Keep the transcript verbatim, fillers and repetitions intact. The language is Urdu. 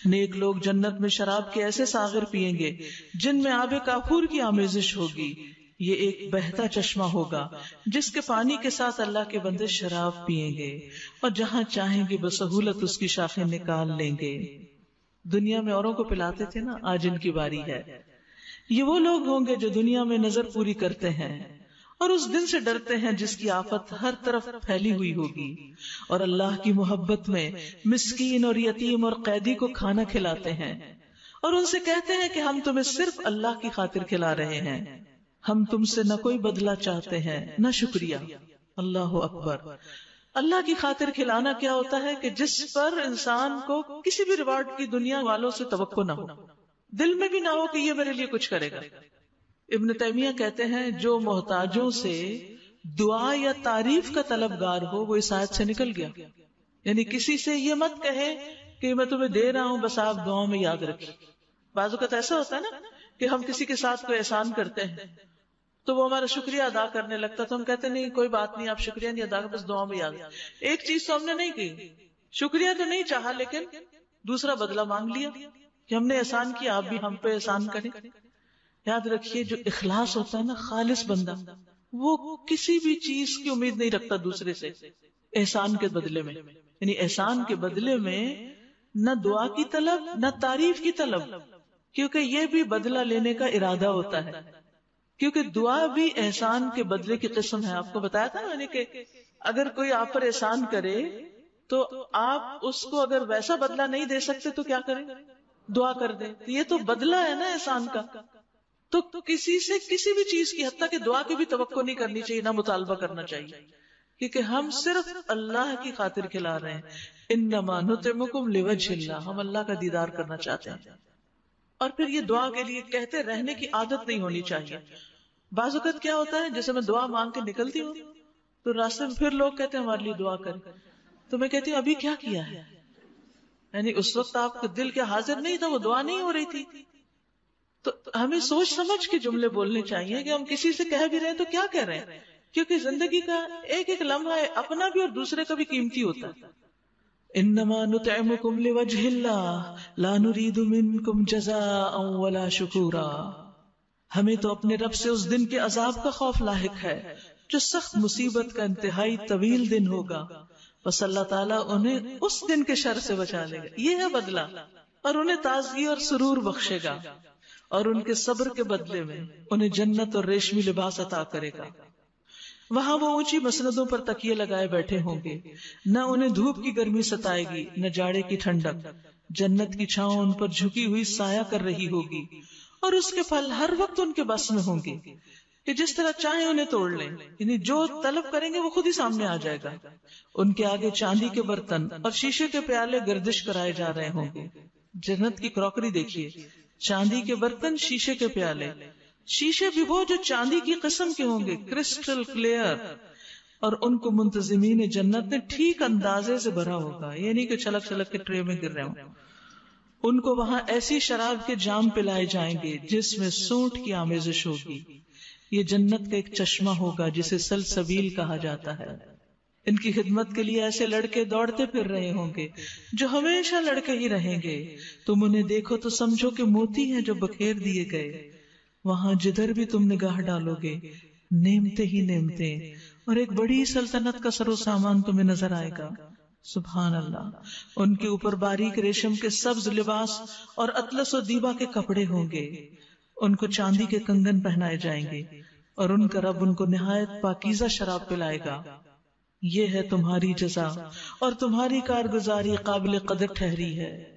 نیک لوگ جنت میں شراب کے ایسے ساغر پیئیں گے جن میں آب کافور کی آمیزش ہوگی. یہ ایک بہتا چشمہ ہوگا جس کے پانی کے ساتھ اللہ کے بندے شراب پیئیں گے اور جہاں چاہیں گے بسہولت اس کی شاخیں نکال لیں گے. دنیا میں اوروں کو پلاتے تھے نا، آج ان کی باری ہے. یہ وہ لوگ ہوں گے جو دنیا میں نظر پوری کرتے ہیں اور اس دن سے ڈرتے ہیں جس کی آفت ہر طرف پھیلی ہوئی ہوگی، اور اللہ کی محبت میں مسکین اور یتیم اور قیدی کو کھانا کھلاتے ہیں اور ان سے کہتے ہیں کہ ہم تمہیں صرف اللہ کی خاطر کھلا رہے ہیں، ہم تم سے نہ کوئی بدلہ چاہتے ہیں نہ شکریہ. اللہ اکبر. اللہ کی خاطر کھلانا کیا ہوتا ہے کہ جس پر انسان کو کسی بھی ریوارڈ کی دنیا والوں سے توقع نہ ہو، دل میں بھی نہ ہو کہ یہ میرے لیے کچھ کرے گا. ابن تیمیہ کہتے ہیں جو محتاجوں سے دعا یا تعریف کا طلبگار ہو وہ اس آیت سے نکل گیا. یعنی کسی سے یہ مت کہے کہ میں تمہیں دے رہا ہوں بس آپ دعاؤں میں یاد رکھیں. بعض اوقات ایسا ہوتا ہے نا کہ ہم کسی کے ساتھ کوئی احسان کرتے ہیں تو وہ ہمارا شکریہ ادا کرنے لگتا تو ہم کہتے نہیں کوئی بات نہیں، آپ شکریہ نہیں ادا کر، بس دعاؤں میں یاد. ایک چیز تو ہم نے نہیں کی، شکریہ تو نہیں چاہا لیکن دوسرا بدلہ مانگ لیا کہ ہم نے احسان کیا، آپ بھی ہم پہ احسان کریں. یاد رکھیے جو اخلاص ہوتا ہے نا، خالص بندہ وہ کسی بھی چیز کی امید نہیں رکھتا دوسرے سے احسان کے بدلے میں. یعنی احسان کے بدلے میں نہ دعا کی طلب نہ تعریف کی طلب، کیونکہ یہ بھی بدلہ لینے کا ارادہ ہوتا ہے. کیونکہ دعا بھی احسان کے بدلے کی قسم ہے. آپ کو بتایا تھا میں نے کہ اگر کوئی آپ پر احسان کرے تو آپ اس کو اگر ویسا بدلہ نہیں دے سکتے تو کیا کریں؟ دعا کر دیں. یہ تو بدلہ ہے نا احسان کا. تو کسی سے کسی بھی چیز کی حتیٰ کہ دعا کی بھی توقع نہیں کرنی چاہیے، نہ مطالبہ کرنا چاہیے، کیونکہ ہم صرف اللہ کی خاطر کھلا رہے ہیں. انما نطعمکم لوجہ اللہ، ہم اللہ کا دیدار کرنا چاہتے ہیں. اور پھر یہ دعا کے لیے کہتے رہنے کی عادت نہیں ہونی چاہیے. بعض اوقات کیا ہوتا ہے جیسے میں دعا مانگ کے نکلتی ہوں تو راستے میں پھر لوگ کہتے ہیں ہمارے لیے دعا کریں، تو میں کہتی ہوں ابھی کیا کیا ہے؟ یعنی اس وقت آپ کا دل کیا حاضر نہیں تھا، وہ دعا نہیں ہو رہی تھی. تو ہمیں سوچ سمجھ کے جملے بولنے چاہیے کہ ہم کسی سے کہہ بھی رہے ہیں تو کیا کہہ رہے ہیں، کیونکہ زندگی کا ایک ایک لمحہ اپنا بھی اور دوسرے کا بھی قیمتی ہوتا ہے. انما نطعمکم لوجہ اللہ لا نرید منکم جزاء ولا شکورا. ہمیں تو اپنے رب سے اس دن کے عذاب کا خوف لاحق ہے جو سخت مصیبت کا انتہائی طویل دن ہوگا، بس اللہ تعالیٰ انہیں اس دن کے شر سے بچا لے گا. یہ ہے بدلہ، اور انہیں تازگی اور سرور بخشے گا، اور ان کے صبر کے بدلے میں انہیں جنت اور ریشمی لباس عطا کرے گا. وہاں وہ اونچی مسندوں پر تکیے لگائے بیٹھے ہوں گے، نہ انہیں دھوپ کی گرمی ستائے گی نہ جاڑے کی ٹھنڈک. جنت کی چھاؤں ان پر جھکی ہوئی سایہ کر رہی ہوگی، اور اس کے پھل ہر وقت ان کے بس میں ہوں گے کہ جس طرح چاہیں انہیں توڑ لیں. یعنی جو طلب کریں گے وہ خود ہی سامنے آ جائے گا. ان کے آگے چاندی کے برتن اور شیشے کے پیالے گردش کرائے جا رہے ہوں گے. جنت کی کراکری دیکھیے، چاندی کے برتن، شیشے کے پیالے. شیشے بھی وہ جو چاندی کی قسم کے ہوں گے، کرسٹل کلیئر، اور ان کو منتظمین جنت نے ٹھیک اندازے سے بھرا ہوگا. یہ نہیں کہ چھلک چھلک کے ٹرے میں گر رہے ہوں. ان کو وہاں ایسی شراب کے جام پلائے جائیں گے جس میں سونٹ کی آمیزش ہوگی. یہ جنت کا ایک چشمہ ہوگا جسے سلسبیل کہا جاتا ہے. ان کی خدمت کے لیے ایسے لڑکے دوڑتے پھر رہے ہوں گے جو ہمیشہ لڑکے ہی رہیں گے. تم انہیں دیکھو تو سمجھو کہ موتی ہیں جو بکھیر دیے گئے. وہاں جدھر بھی تم نگاہ ڈالو گے نعمتیں ہی نعمتیں، اور ایک بڑی سلطنت کا سر و سامان تمہیں نظر آئے گا. سبحان اللہ. ان کے اوپر باریک ریشم کے سبز لباس اور اطلس و دیبا کے کپڑے ہوں گے. ان کو چاندی کے کنگن پہنائے جائیں گے، اور ان کا رب ان کو نہایت پاکیزہ شراب پلائے گا. یہ ہے تمہاری جزا، اور تمہاری کارگزاری قابل قدر ٹھہری ہے.